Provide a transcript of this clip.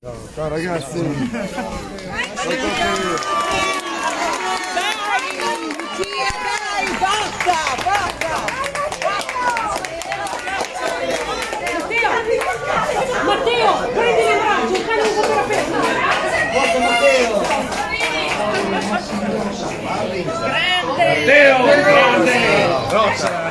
Ciao ragazzi! Dai, basta, basta! Matteo, prendili in braccio, fai un po' per aperto. Forza Matteo! Grande! Matteo, grande! Rosa!